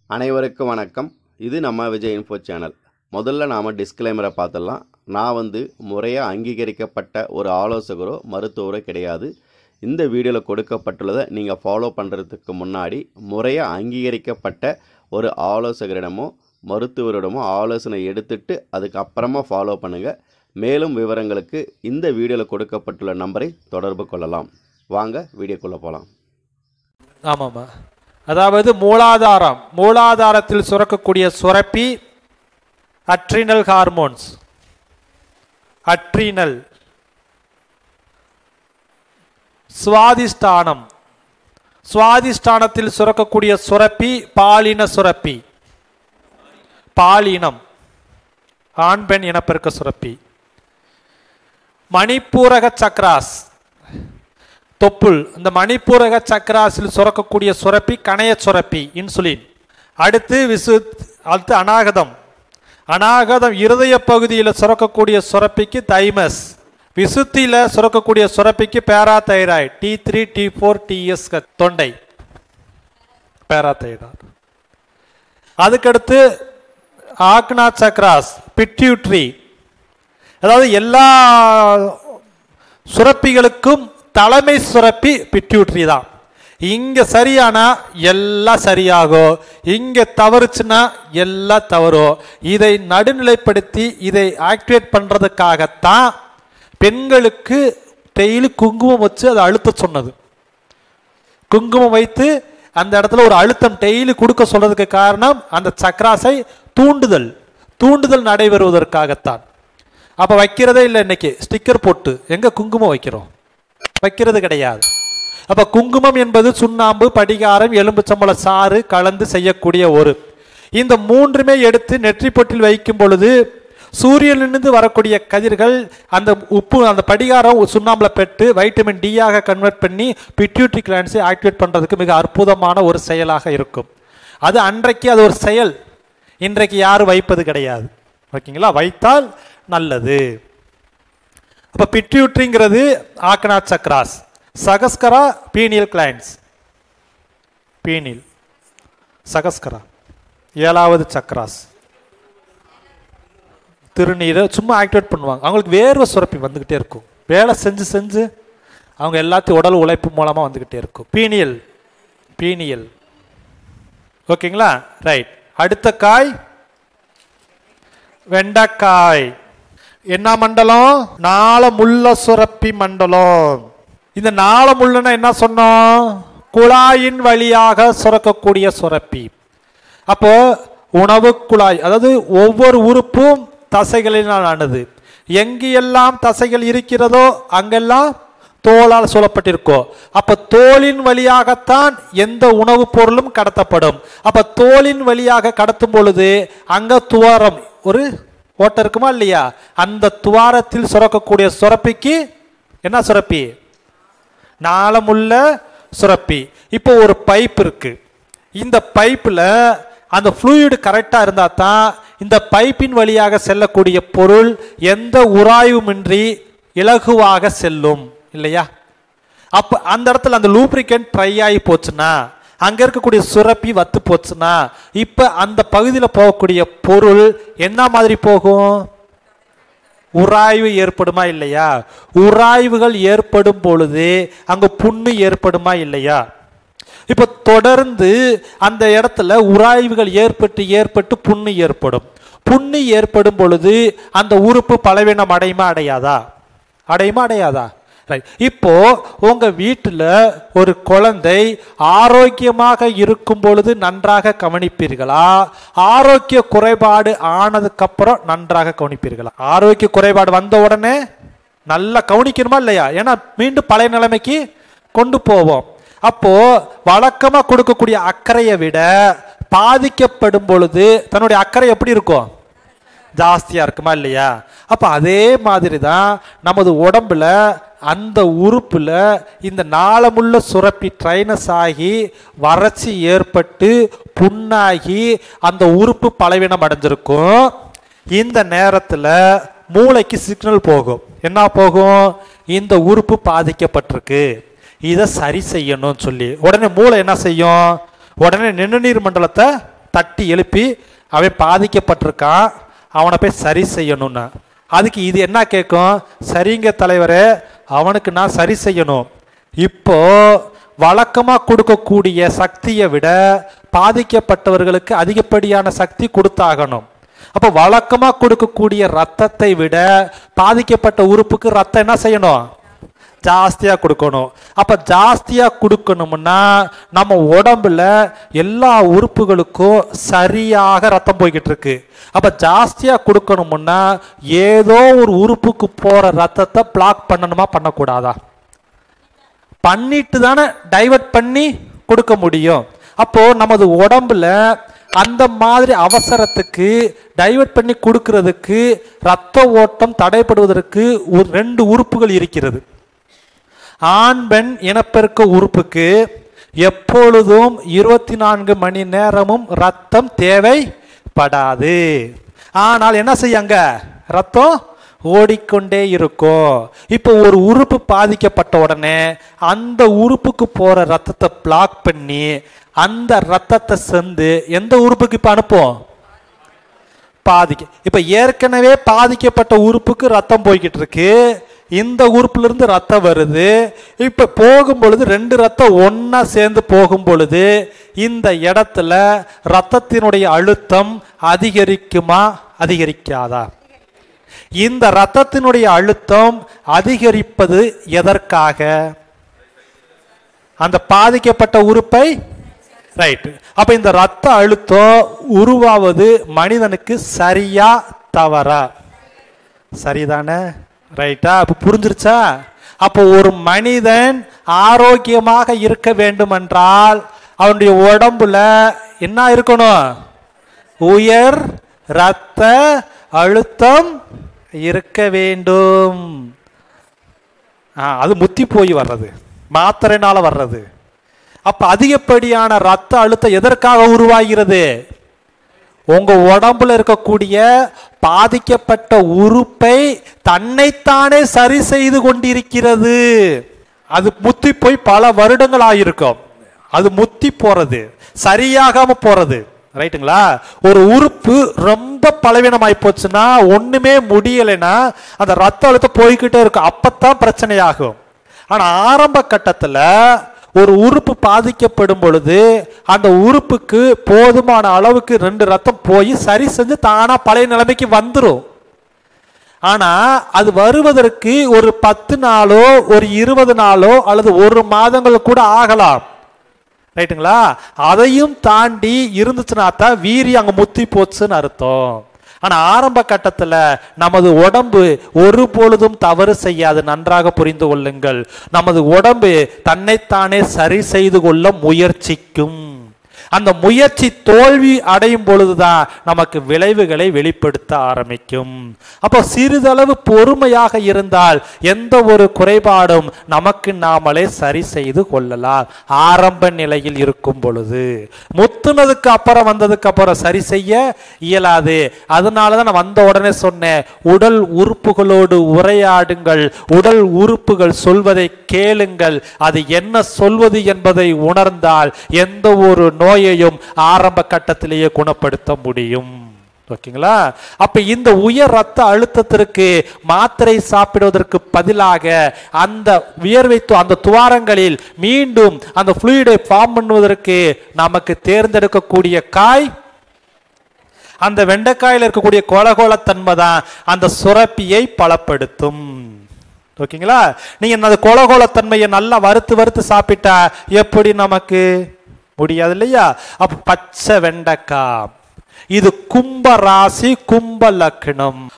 அனைவருக்கும் வணக்கம். இது நம்ம விஜய் இன்ஃபோ சேனல். முதல்ல நாம் டிஸ்க்ளைமரை பார்த்துடலாம். நான் முறையாக அங்கீகரிக்கப்பட்ட ஒரு ஆலோசகரோ மருத்துவரோ கிடையாது. இந்த வீடியோவில் கொடுக்கப்பட்டுள்ளதை நீங்கள் ஃபாலோ பண்ணுறதுக்கு முன்னாடி முறையாக அங்கீகரிக்கப்பட்ட ஒரு ஆலோசகரிடமோ மருத்துவரிடமோ ஆலோசனை எடுத்துட்டு அதுக்கப்புறமா ஃபாலோ பண்ணுங்கள். மேலும் விவரங்களுக்கு இந்த வீடியோவில் கொடுக்கப்பட்டுள்ள நம்பரை தொடர்பு கொள்ளலாம். வாங்க வீடியோக்குள்ளே போகலாம். ஆமாம்மா, அதாவது மூலாதாரத்தில் சுரக்கக்கூடிய சுரப்பி அட்ரினல் ஹார்மோன்ஸ். அட்ரினல் சுவாதிஷ்டானத்தில் சுரக்கக்கூடிய சுரப்பி பாலின சுரப்பி. பாலினம் ஆண் பெண் இனப்பெருக்க சுரப்பி. மணிப்பூரக சக்ராஸ் தொப்புள். இந்த மணிப்பூரக சக்கராசில் சுரக்கக்கூடிய சுரப்பி கணைய சுரப்பி இன்சுலின். அடுத்து அநாகதம் இருதய பகுதியில் சுரக்கக்கூடிய சுரப்பிக்கு தைமஸ். விசுத்தியில் சுரக்கக்கூடிய சுரப்பிக்கு பேராதைராய்டு T3 T4 TS தொண்டை பேராதைராய்டு. அதுக்கடுத்து ஆக்னா சக்ராஸ் பிட்யூட்ரி. அதாவது எல்லா சுரப்பிகளுக்கும் தலைமை சுரப்பி பிட்யூட்ரி தான். இங்கே சரியானா எல்லாம் சரியாகும், இங்கே தவறுச்சுன்னா எல்லாம் தவறும். இதை நடுநிலைப்படுத்தி இதை ஆக்டிவேட் பண்ணுறதுக்காகத்தான் பெண்களுக்கு டெய்லி குங்குமம் வச்சு அதை அழுத்த சொன்னது. குங்குமம் வைத்து அந்த இடத்துல ஒரு அழுத்தம் டெய்லி கொடுக்க சொல்றதுக்கு காரணம் அந்த சக்ராஸை தூண்டுதல் நடைபெறுவதற்காகத்தான். அப்போ வைக்கிறதே இல்லை. இன்னைக்கு ஸ்டிக்கர் போட்டு எங்கே குங்குமம் வைக்கிறது கிடையாது. அப்ப குங்குமம் என்பது சுண்ணாம்பு, படிகாரம், எலும்புச்சம்பள சாறு கலந்து செய்யக்கூடிய இந்த மூன்றுமே எடுத்து நெற்றி பொட்டில் வைக்கும் பொழுது சூரியனிலிருந்து வரக்கூடிய கதிர்கள் அந்த உப்பு அந்த படிகாரம் சுண்ணாம்புல பெற்று வைட்டமின் டி ஆக கன்வெர்ட் பண்ணி பிட்யூட்ரி கிளாண்ட்ஸை ஆக்டிவேட் பண்றதுக்கு மிக அற்புதமான ஒரு செயலாக இருக்கும். அது அன்றைக்கு அது ஒரு செயல், இன்றைக்கு யாரும் வைப்பது கிடையாது. ஓகேங்களா? வைத்தால் நல்லது. அப்ப பிட்யூட்ரிங்கிறது ஆக்னா சக்ராஸ். சகஸ்கரா பீனியல் கிளாண்ட்ஸ். பீனியல் சகஸ்கரா 7வது சக்ராஸ். திருநீரை சும்மா ஆக்டிவேட் பண்ணுவாங்க. அவங்களுக்கு வேர்வை சுரப்பி வந்துகிட்டே இருக்கும். வேலை செஞ்சு அவங்க எல்லாத்தையும் உடல் உழைப்பு மூலமா வந்துகிட்டே இருக்கும். பீனியல் ஓகேங்களா? ரைட். அடுத்த காய் வெண்டைக்காய். என்ன மண்டலம்? நாளமுள்ள சுரப்பி மண்டலம். இந்த நாளமுள்ளனா என்ன சொன்னோம்? குழாயின் வழியாக சுரக்கக்கூடிய சுரப்பி. அப்போ உணவு குழாய், அதாவது ஒவ்வொரு உறுப்பும் தசைகளினால் ஆனது. எங்கெல்லாம் தசைகள் இருக்கிறதோ அங்கெல்லாம் தோலால் சூழப்பட்டிருக்கோ. அப்ப தோலின் வழியாகத்தான் எந்த உணவுப் பொருளும் கடத்தப்படும். அப்ப தோலின் வழியாக கடத்தும் பொழுது அங்க துவாரம் ஒரு ஓட்ட இருக்குமா இல்லையா? அந்த துவாரத்தில் சுரக்கக்கூடிய சுரப்பிக்கு என்ன சுரப்பி? நாளமுள்ள சுரப்பி. இப்போ ஒரு பைப் இருக்கு. இந்த பைப்பில் அந்த ஃப்ளூயிடு கரெக்டாக இருந்தால் தான் இந்த பைப்பின் வழியாக செல்லக்கூடிய பொருள் எந்த உராய்வுமின்றி இலகுவாக செல்லும் இல்லையா? அப்போ அந்த இடத்துல அந்த லூப்ரிகன்ட் ட்ரை ஆகி போச்சுன்னா, அங்கே இருக்கக்கூடிய சுரப்பி வத்து போச்சுன்னா, இப்போ அந்த பகுதியில் போகக்கூடிய பொருள் என்ன மாதிரி போகும்? உராய்வு ஏற்படுமா இல்லையா? உராய்வுகள் ஏற்படும் பொழுது அங்கே புண்ணு ஏற்படுமா இல்லையா? இப்போ தொடர்ந்து அந்த இடத்துல உராய்வுகள் ஏற்பட்டு புண்ணு ஏற்படும். புண்ணு ஏற்படும் பொழுது அந்த உறுப்பு பலவீனம் அடையாதா? இப்போ உங்க வீட்டில் ஒரு குழந்தை ஆரோக்கியமாக இருக்கும் பொழுது நன்றாக கவனிப்பீர்களா? ஆரோக்கிய குறைபாடு ஆனதுக்கு அப்புறம் நன்றாக கவனிப்பீர்களா? ஆரோக்கிய குறைபாடு வந்த உடனே நல்லா கவனிக்கணுமா இல்லையா? ஏன்னா மீண்டும் பழைய நிலைமைக்கு கொண்டு போவோம். அப்போ வழக்கமா கொடுக்கக்கூடிய அக்கறையை விட பாதிக்கப்படும் பொழுது தன்னுடைய அக்கறை எப்படி இருக்கும்? ஜாஸ்தியா இருக்குமா இல்லையா? அப்ப அதே மாதிரி தான் நமது உடம்புல அந்த உறுப்புல இந்த நாளமுள்ள சுரப்பி ட்ரைனஸ் ஆகி வறட்சி ஏற்பட்டு புண்ணாகி அந்த உறுப்பு பலவீனம் அடைஞ்சிருக்கும். இந்த நேரத்தில் மூளைக்கு சிக்னல் போகும். என்ன போகும்? இந்த உறுப்பு பாதிக்கப்பட்டிருக்கு, இதை சரி செய்யணும்னு சொல்லி உடனே மூளை என்ன செய்யும்? உடனே நிணநீர் மண்டலத்தை தட்டி எழுப்பி அவன் பாதிக்கப்பட்டிருக்கான், அவனை போய் சரி செய்யணும்னா அதுக்கு இது என்ன கேட்கும்? சரிங்க தலைவரே, அவனுக்கு நான் சரி செய்யணும். இப்போ வழக்கமாக கொடுக்கக்கூடிய சக்தியை விட பாதிக்கப்பட்டவர்களுக்கு அதிகப்படியான சக்தி கொடுத்தாகணும். அப்போ வழக்கமாக கொடுக்கக்கூடிய ரத்தத்தை விட பாதிக்கப்பட்ட உறுப்புக்கு ரத்தம் என்ன செய்யணும்? ஜாஸ்தியாக கொடுக்கணும். அப்போ ஜாஸ்தியாக கொடுக்கணும்னா நம்ம உடம்புல எல்லா உறுப்புகளுக்கும் சரியாக ரத்தம் போய்கிட்டு இருக்கு. அப்போ ஜாஸ்தியாக கொடுக்கணும்னா ஏதோ ஒரு உறுப்புக்கு போகிற ரத்தத்தை பிளாக் பண்ணணுமா பண்ணக்கூடாதா? பண்ணிட்டு தானே டைவர்ட் பண்ணி கொடுக்க முடியும். அப்போ நமது உடம்புல அந்த மாதிரி அவசரத்துக்கு டைவர்ட் பண்ணி கொடுக்கிறதுக்கு ரத்த ஓட்டம் தடைப்படுவதற்கு ஒரு 2 உறுப்புகள் இருக்கிறது. ஆண் பெண் இனப்பெருக்க உறுப்புக்கு எப்பொழுதும் 24 மணி நேரமும் ரத்தம் தேவைப்படாது. ஆனால் என்ன செய்யாங்க? ரத்தம் ஓடிக்கொண்டே இருக்கும். இப்போ ஒரு உறுப்பு பாதிக்கப்பட்ட உடனே அந்த உறுப்புக்கு போற ரத்தத்தை பிளாக் பண்ணி அந்த ரத்தத்தை சென்று எந்த உறுப்புக்கு இப்ப அனுப்பும்? இப்ப ஏற்கனவே பாதிக்கப்பட்ட உறுப்புக்கு ரத்தம் போய்கிட்டு இருக்கு, இந்த உறுப்புல இருந்து ரத்தம் வருது. இப்ப போகும் பொழுது 2 ரத்தம் ஒன்னா சேர்ந்து போகும் பொழுது இந்த இடத்துல ரத்தத்தினுடைய அழுத்தம் அதிகரிக்குமா அதிகரிக்காதா? இந்த ரத்தத்தினுடைய அழுத்தம் அதிகரிப்பது எதற்காக? அந்த பாதிக்கப்பட்ட உறுப்பை ரைட். அப்ப இந்த ரத்த அழுத்தம் உருவாவது மனிதனுக்கு சரியா தவறா? சரிதானே? ரைட்டா? அப்ப புரிஞ்சிருச்சா? அப்போ ஒரு மனிதன் ஆரோக்கியமாக இருக்க வேண்டும் என்றால் அவனுடைய உடம்புல என்ன இருக்கணும்? உயர் ரத்த அழுத்தம் இருக்க வேண்டும். அது முத்தி போய் வர்றது, மாத்திரைனால வர்றது. அப்ப அதிகப்படியான ரத்த அழுத்தம் எதற்காக உருவாகிறது? உங்க உடம்புல இருக்கக்கூடிய பாதிக்கப்பட்ட உறுப்பை தன்னைத்தானே சரி செய்து கொண்டிருக்கிறது. அது முத்தி போய் பல வருடங்கள் ஆயிருக்கும். அது முத்தி போறது, சரியாகாம போறது. ரைட்டுங்களா? ஒரு உறுப்பு ரொம்ப பலவீனமாய் போச்சுன்னா, ஒண்ணுமே முடியலைன்னா அந்த ரத்த அழுத்தம் போய்கிட்டே இருக்கும். அப்பத்தான் பிரச்சனையாகும். ஆனா ஆரம்ப கட்டத்துல ஒரு உறுப்பு பாதிக்கப்படும் பொழுது அந்த உறுப்புக்கு போதுமான அளவுக்கு 2 ரத்தம் போய் சரி செஞ்சு தானா பழைய நிலைமைக்கு வந்துடும். ஆனா அது வருவதற்கு ஒரு 10 நாளோ ஒரு 20 நாளோ அல்லது 1 மாதங்கள் கூட ஆகலாம். ரைட்டுங்களா? அதையும் தாண்டி இருந்துச்சுன்னா தான் வீரியம் அங்க முத்தி போச்சுன்னு அர்த்தம். ஆனா ஆரம்ப கட்டத்துல நமது உடம்பு ஒரு பொழுதும் தவறு செய்யாது. நன்றாக புரிந்து கொள்ளுங்கள். நமது உடம்பு தன்னைத்தானே சரி செய்து கொள்ள முயற்சிக்கும். அந்த முயற்சி தோல்வி அடையும் பொழுதுதான் நமக்கு விளைவுகளை வெளிப்படுத்த ஆரம்பிக்கும். அப்போ சிறிதளவு பொறுமையாக இருந்தால் எந்த ஒரு குறைபாடும் நமக்கு நாமளே சரி செய்து கொள்ளலாம். ஆரம்ப நிலையில் இருக்கும் பொழுது முத்துனதுக்கு அப்புறம் வந்ததுக்கு அப்புறம் சரி செய்ய இயலாது. அதனாலதான் நான் வந்த உடனே சொன்னேன், உடல் உறுப்புகளோடு உரையாடுங்கள், உடல் உறுப்புகள் சொல்வதை கேளுங்கள். அது என்ன சொல்வது என்பதை உணர்ந்தால் எந்த ஒரு நோயையும் ஆரம்ப கட்டத்திலேயே குணப்படுத்த முடியும். ஓகேங்களா? அப்ப இந்த உயர் ரத்த அழுத்தத்திற்கு மாத்திரை சாப்பிடுவதற்கு பதிலாக அந்த வியர்வை அந்த துவாரங்களில் மீண்டும் அந்த ஃப்ளூயிடை ஃபார்ம் பண்ணுவதற்கு நமக்கு தேர்ந்தெடுக்கக்கூடிய காய் அந்த வெண்டைக்காயில் இருக்கக்கூடிய கொலகோலத்தன்மை தான் அந்த சுரப்பியை பலப்படுத்தும். ஓகேங்களா? நீங்க அந்த கொலகோலத்தன்மையை நல்லா வறுத்து சாப்பிட்டா எப்படி நமக்கு முடியாது இல்லையா? அப்ப பச்சை வெண்டைக்காய் இது கும்ப ராசி கும்ப லக்னம்.